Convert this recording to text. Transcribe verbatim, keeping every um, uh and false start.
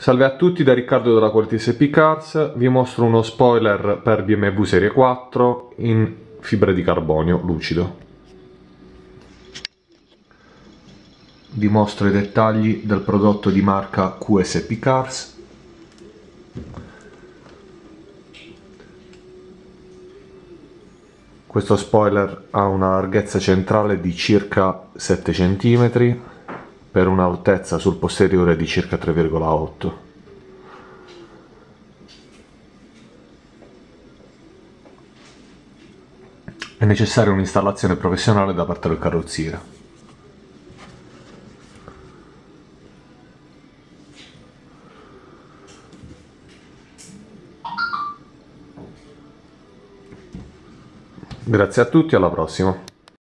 Salve a tutti da Riccardo della Quality S P Cars, vi mostro uno spoiler per B M W Serie quattro in fibra di carbonio lucido. Vi mostro i dettagli del prodotto di marca Q S P Cars. Questo spoiler ha una larghezza centrale di circa sette centimetri per un'altezza sul posteriore di circa tre virgola otto. È necessaria un'installazione professionale da parte del carrozziere. Grazie a tutti, alla prossima!